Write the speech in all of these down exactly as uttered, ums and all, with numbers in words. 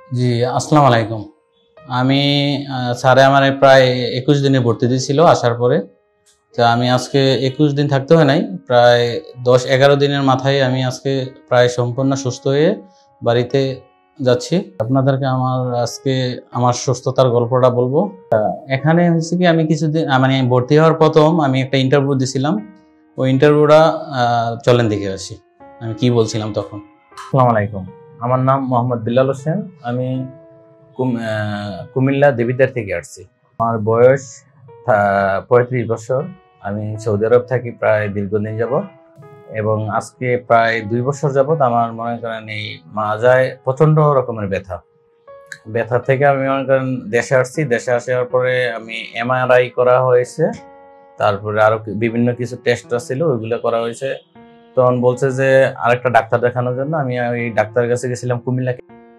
জি, আসসালামু আলাইকুম। আমি আ স্যারে আমারে প্রায় একুশ দিনে ভর্তি দিয়েছিল আসার পরে। তো আমি আজকে একুশ দিন থাকতে হয় নাই। প্রায় দশ এগারো দিনের মাথায় আমি আজকে প্রায় সম্পূর্ণ সুস্থ হয়ে বাড়িতে যাচ্ছি। আপনাদেরকে আমার আজকে আমার সুস্থতার গল্পটা বলবো। আ এখানে হয়েছে কি আমি কিছুদিন আ মানে ভর্তি হওয়ার প্রথম আমি একটা ইন্টারভিউ দিছিলাম। ওই ইন্টারভিউটা আ চলেন দেখে আসি। আমি কি বলছিলাম তখন। আসসালামু আলাইকুম। আমার নাম মোহাম্মদ বিল্লাল হোসেন। আমি কুম আ কুমিল্লা দেবিদ্বার থেকে আসছি। আমার বয়স আ পঁয়ত্রিশ বছর। আমি সৌদি আরব থাকি প্রায় দীর্ঘদিন যাবৎ এবং আজকে প্রায় দুই বছর যাবৎ আমার মনে করেন এই মাজায় প্রচণ্ড রকমের ব্যথা। ব্যথা থেকে আমি মনে করেন দেশে আসছি। দেশে আসার পরে আমি এমআরআই করা হয়েছে। তারপরে আরো বিভিন্ন কিছু টেস্ট ছিল, ওইগুলো করা হয়েছে। তখন বলছে যে আরেকটা ডাক্তার দেখানোর জন্য আমি ওই ডাক্তারের কাছে গেছিলাম কুমিল্লা।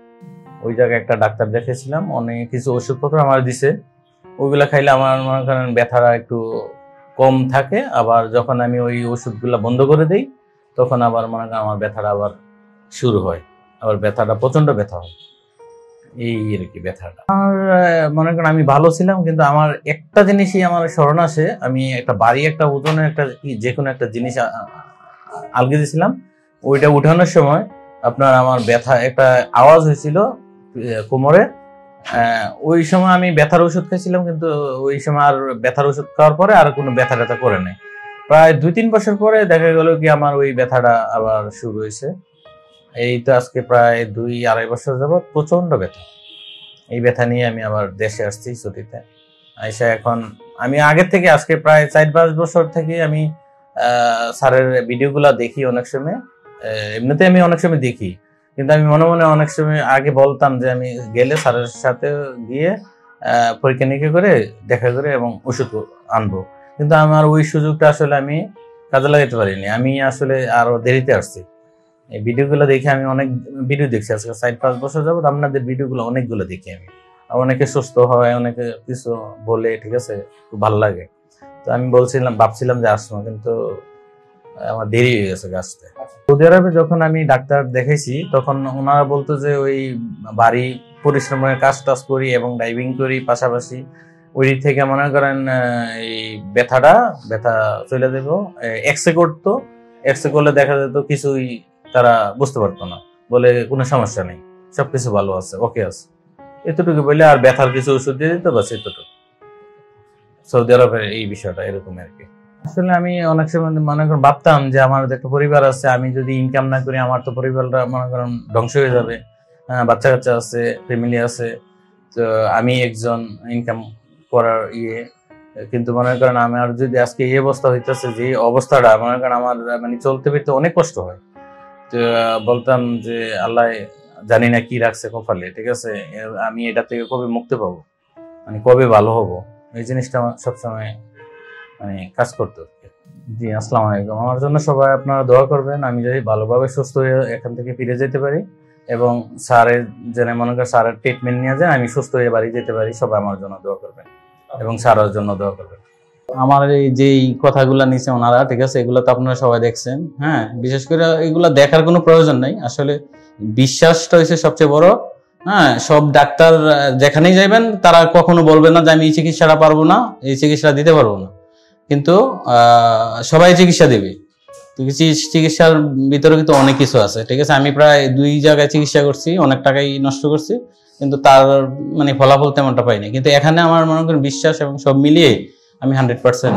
ওই জায়গায় একটা ডাক্তার দেখেছিলাম, অনেক কিছু ওষুধপত্র আমার দিছে। ওইগুলা খাইলে আমার মনে করেন ব্যথাটা একটু কম থাকে। আবার যখন আমি ওই ওষুধগুলো বন্ধ করে দিই তখন আবার মনে করেন আমার ব্যথাটা আবার শুরু হয়, আবার ব্যথাটা প্রচন্ড ব্যথা হয়। এই আর কি ব্যথাটা আমার মনে করেন আমি ভালো ছিলাম, কিন্তু আমার একটা জিনিসই আমার স্মরণ আসে। আমি একটা বাড়ি একটা ওজনের একটা যে কোনো একটা জিনিস আলগে দিয়েছিলাম, ওইটা উঠানোর সময় আপনার আমার ব্যথা একটা আওয়াজ হয়েছিল কোমরে। ওই সময় আমি ব্যথার ওষুধ খেয়েছিলাম, কিন্তু ওই সময় আর ব্যথার ওষুধ খাওয়ার পরে আর কোনো ব্যথা ব্যথা করে নাই। প্রায় দুই তিন বছর পরে দেখা গেল কি আমার ওই ব্যথাটা আবার শুরু হয়েছে। এই তো আজকে প্রায় দুই আড়াই বছর যাবৎ প্রচন্ড ব্যথা। এই ব্যথা নিয়ে আমি আবার দেশে আসছি ছুটিতে। আইসা এখন আমি আগের থেকে আজকে প্রায় চার পাঁচ বছর থেকে আমি স্যারের ভিডিওগুলা দেখি অনেক সময়। এমনিতে আমি অনেক সময় দেখি, কিন্তু আমি মনে মনে অনেক সময় আগে বলতাম যে আমি গেলে স্যারের সাথে গিয়ে পরীক্ষা নিরীক্ষা করে দেখা করে এবং ওষুধ আনবো, কিন্তু আমার ওই সুযোগটা আসলে আমি কাজে লাগাতে পারিনি। আমি আসলে আরো দেরিতে আসছি। এই ভিডিওগুলো দেখে আমি অনেক ভিডিও দেখছি আজকে চার পাঁচ বছর যাবত। আপনাদের ভিডিওগুলো অনেকগুলো দেখি আমি। অনেকে সুস্থ হয়, অনেকে কিছু বলে, ঠিক আছে, খুব ভালো লাগে। তো আমি বলছিলাম ভাবছিলাম যে আসবো, কিন্তু আমার দেরি হয়ে গেছে আসতে। সৌদি আরবে যখন আমি ডাক্তার দেখাইছি তখন ওনারা বলতো যে ওই বাড়ি পরিশ্রমের কাজ টাজ করি এবং ডাইভিং করি পাশাপাশি, ওই থেকে মনে করেন এই ব্যথাটা ব্যথা চলে যাব। এক্সরে করতো, এক্সরে করলে দেখা যেত কিছুই তারা বুঝতে পারতো না, বলে কোনো সমস্যা নেই, সবকিছু ভালো আছে, ওকে আছে, এতটুকু বলে আর ব্যথার কিছু ওষুধ দিয়ে দিত, বাস এতটুকু। সৌদি আরবের এই বিষয়টা এরকম আর কি। আসলে আমি অনেক সময় মনে করেন ভাবতাম যে আমার একটা পরিবার আছে, আমি যদি ইনকাম না করি আমার তো পরিবারটা মনে করেন ধ্বংস হয়ে যাবে। বাচ্চা কাচ্চা আছে, ফ্যামিলি আছে, তো আমি একজন ইনকাম করার ইয়ে, কিন্তু মনে করেন আমার যদি আজকে এই অবস্থা হইতেছে, যে অবস্থাটা মনে করেন আমার মানে চলতে ফিরতে অনেক কষ্ট হয়। তো বলতাম যে আল্লাহ জানি না কি রাখছে কপালে, ঠিক আছে, আমি এটা থেকে কবে মুক্তি পাবো, মানে কবে ভালো হবো, এই জিনিসটা সবসময় মানে কাজ করতে। জি, আসসালামু আলাইকুম। আমার জন্য সবাই আপনারা দোয়া করবেন, আমি যদি ভালোভাবে সুস্থ হয়ে এখান থেকে ফিরে যেতে পারি এবং স্যারের যেন মনে করেন স্যারের ট্রিটমেন্ট নিয়ে যায় আমি সুস্থ হয়ে বাড়ি যেতে পারি। সবাই আমার জন্য দোয়া করবেন এবং স্যারের জন্য দোয়া করবেন। আমার এই যে কথাগুলো নিছে ওনারা, ঠিক আছে, এগুলো তো আপনারা সবাই দেখছেন। হ্যাঁ, বিশেষ করে এগুলো দেখার কোনো প্রয়োজন নাই। আসলে বিশ্বাসটা হচ্ছে সবচেয়ে বড়। হ্যাঁ, সব ডাক্তার যেখানেই যাইবেন তারা কখনো বলবে না যে আমি এই চিকিৎসাটা পারবো না, এই চিকিৎসা দিতে পারবো না, কিন্তু সবাই চিকিৎসা দেবে। চিকিৎসার ভিতরে কিন্তু অনেক কিছু আছে, ঠিক আছে। আমি প্রায় দুই জায়গায় চিকিৎসা করছি, অনেক টাকাই নষ্ট করছি, কিন্তু তার মানে ফলাফল তেমনটা পাইনি। কিন্তু এখানে আমার মনে করেন বিশ্বাস এবং সব মিলিয়ে আমি হান্ড্রেড পার্সেন্ট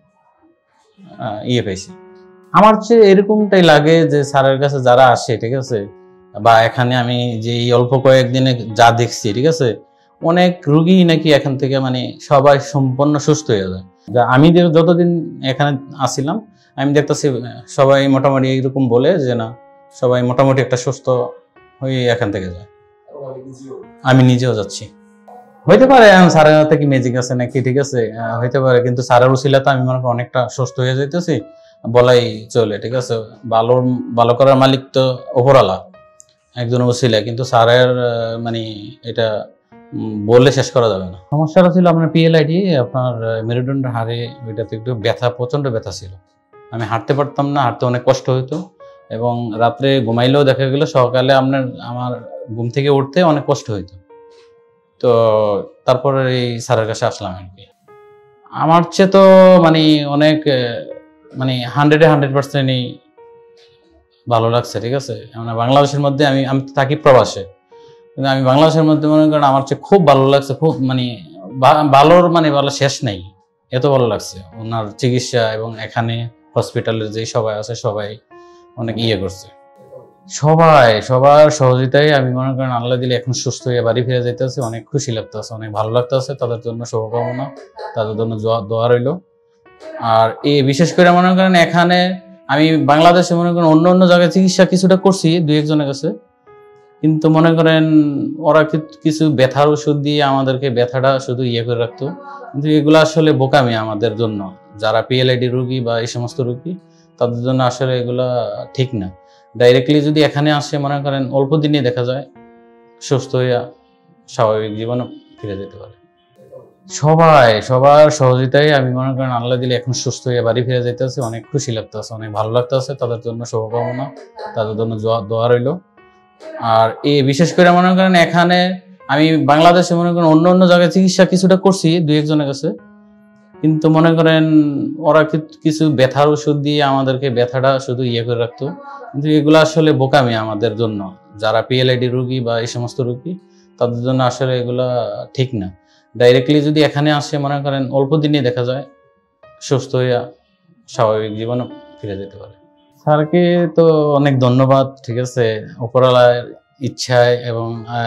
ইয়ে পেয়েছি। আমার চেয়ে এরকমটাই লাগে যে স্যারের কাছে যারা আসে, ঠিক আছে, বা এখানে আমি যে এই অল্প কয়েকদিনে যা দেখছি, ঠিক আছে, অনেক রুগী নাকি এখান থেকে মানে সবাই সম্পূর্ণ সুস্থ হয়ে যায়। যা আমি যতদিন এখানে আসছিলাম আমি দেখতেছি সবাই মোটামুটি এইরকম বলে যে না, সবাই মোটামুটি একটা সুস্থ হয়ে এখান থেকে যায়। আমি নিজেও যাচ্ছি। হইতে পারে স্যারের হাতে কি ম্যাজিক আছে নাকি, ঠিক আছে, হইতে পারে, কিন্তু স্যারের উসিলাতে আমি মনে করি অনেকটা সুস্থ হয়ে যাইতেছি বলাই চলে, ঠিক আছে। ভালো ভালো করার মালিক তো ওপরওয়ালা, একজন উসিলা, কিন্তু স্যারের মানে এটা বললে শেষ করা যাবে না। সমস্যাটা ছিল আপনার পিএলআইডি, আপনার মেরুদণ্ড হাড়ে, ওইটাতে একটু ব্যথা, প্রচন্ড ব্যথা ছিল। আমি হাঁটতে পারতাম না, হাঁটতে অনেক কষ্ট হতো এবং রাত্রে ঘুমাইলেও দেখা গেল সকালে আপনার আমার ঘুম থেকে উঠতে অনেক কষ্ট হইতো। তো তারপরে এই স্যারের কাছে আসলাম আর কি। আমার চেয়ে তো মানে অনেক মানে হান্ড্রেডে হান্ড্রেড পার্সেন্টই ভালো লাগছে, ঠিক আছে। মানে বাংলাদেশের মধ্যে আমি আমি থাকি প্রবাসে, কিন্তু আমি বাংলাদেশের মধ্যে মনে করেন আমার চেয়ে খুব ভালো লাগছে, খুব মানে ভালোর মানে ভালো শেষ নেই, এত ভালো লাগছে ওনার চিকিৎসা। এবং এখানে হসপিটালের যে সবাই আছে সবাই অনেক ইয়ে করছে, সবাই সবার সহযোগিতায় আমি মনে করেন আল্লাহ দিলে এখন সুস্থ হয়ে বাড়ি ফিরে যেতেছে, অনেক খুশি লাগতেছে, অনেক ভালো লাগতেছে। তাদের জন্য শুভকামনা, তাদের জন্য দোয়া রইল। আর এই বিশেষ করে মনে করেন এখানে আমি বাংলাদেশে মনে করেন অন্য অন্য জায়গায় চিকিৎসা কিছুটা করছি দুই একজনের কাছে, কিন্তু মনে করেন ওরা কিছু ব্যথার ওষুধ দিয়ে আমাদেরকে ব্যথাটা শুধু ইয়ে করে রাখতো, কিন্তু এগুলো আসলে বোকামি আমাদের জন্য, যারা পিএলআইডি রোগী বা এই সমস্ত রোগী তাদের জন্য আসলে এগুলা ঠিক না। ডাইরেক্টলি যদি এখানে আসে মনে করেন অল্প দিনে দেখা যায় সুস্থ হইয়া স্বাভাবিক জীবনে ফিরে যেতে পারে। সবাই সবার সহযোগিতায় আমি মনে করেন আল্লাহ দিলে এখন সুস্থ হয়ে বাড়ি ফিরে যেতেছে, অনেক খুশি লাগতেছে, অনেক ভালো লাগতেছে। তাদের জন্য শুভকামনা, তাদের জন্য দোয়া রইল। আর এই বিশেষ করে মনে করেন এখানে আমি বাংলাদেশে মনে করেন অন্য অন্য জায়গায় চিকিৎসা কিছুটা করছি দুই একজনের কাছে, কিন্তু মনে করেন ওরা কিছু ব্যথার ওষুধ দিয়ে আমাদেরকে ব্যথাটা শুধু ইয়ে করে রাখতো, কিন্তু এগুলো আসলে বোকামি আমাদের জন্য, যারা পিএলআইডি রোগী বা এই সমস্ত রোগী তাদের জন্য আসলে এগুলা ঠিক না। ডাইরেক্টলি যদি এখানে আসে মনে করেন অল্প দিনে দেখা যায় সুস্থ হইয়া স্বাভাবিক জীবনে ফিরে যেতে পারে। স্যারকে তো অনেক ধন্যবাদ, ঠিক আছে। উপরওয়ালার ইচ্ছায় এবং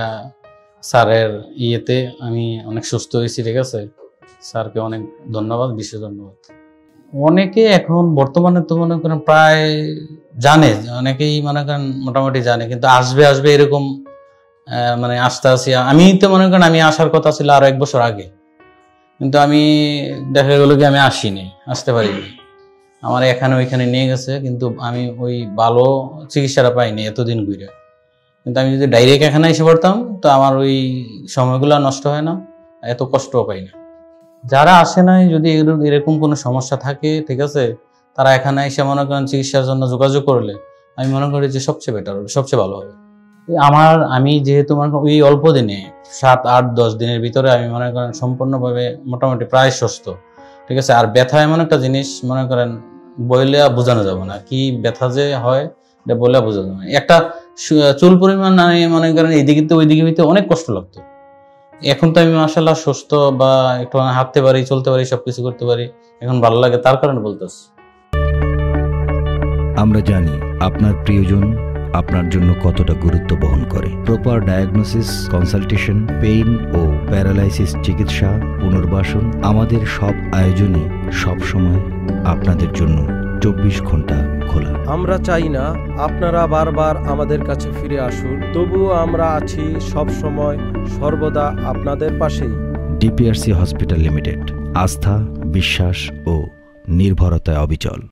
স্যারের ইয়েতে আমি অনেক সুস্থ হয়েছি, ঠিক আছে। স্যারকে অনেক ধন্যবাদ, বিশেষ ধন্যবাদ। অনেকে এখন বর্তমানে তো মনে করেন প্রায় জানে, অনেকেই মনে করেন মোটামুটি জানে, কিন্তু আসবে আসবে এরকম মানে আসতে আসি। আমি তো মনে করেন আমি আসার কথা ছিল আরো এক বছর আগে, কিন্তু আমি দেখা গেল কি আমি আসিনি, আসতে পারিনি। আমার এখানে ওইখানে নিয়ে গেছে, কিন্তু আমি ওই ভালো চিকিৎসাটা পাইনি এতদিন ঘুরে। কিন্তু আমি যদি ডাইরেক্ট এখানে এসে পড়তাম তো আমার ওই সময়গুলো নষ্ট হয় না, এত কষ্টও পাই না। যারা আসে নাই, যদি এরকম কোনো সমস্যা থাকে, ঠিক আছে, তারা এখানে এসে মনে করেন চিকিৎসার জন্য যোগাযোগ করলে আমি মনে করি যে সবচেয়ে বেটার হবে, সবচেয়ে ভালো হবে। আমার আমি যেহেতু মনে করেন ওই অল্প দিনে সাত আট দশ দিনের ভিতরে আমি মনে করেন সম্পূর্ণভাবে মোটামুটি প্রায় সুস্থ, ঠিক আছে। আর ব্যথা এমন একটা জিনিস মনে করেন বইলে বোঝানো যাবে না, কি ব্যথা যে হয় এটা বলে বোঝা যাবে না। একটা চুল পরিমাণ আমি মনে করেন এইদিকে তো ওইদিকে হইতে অনেক কষ্ট লাগতো। এখন তো আমি মাশাআল্লাহ সুস্থ, বা একটু হাঁটতে পারি, চলতে পারি, সবকিছু করতে পারি, এখন ভালো লাগে, তার কারণে বলতেছি। আমরা জানি আপনার প্রিয়জন আপনার জন্য কতটা গুরুত্ব বহন করে। প্রপার ডায়াগনোসিস, কনসালটেশন, পেইন ও প্যারালাইসিস চিকিৎসা, পুনর্বাসন, আমাদের সব আয়োজনই সবসময় আপনাদের জন্য চব্বিশ ঘন্টা খোলা। আমরা চাই না আপনারা বারবার আমাদের কাছে ফিরে আসুন, তবুও আমরা আছি সব সময় সর্বদা আপনাদের পাশেই। ডিপিআরসি হসপিটাল লিমিটেড, আস্থা, বিশ্বাস ও নির্ভরতায় অবিচল।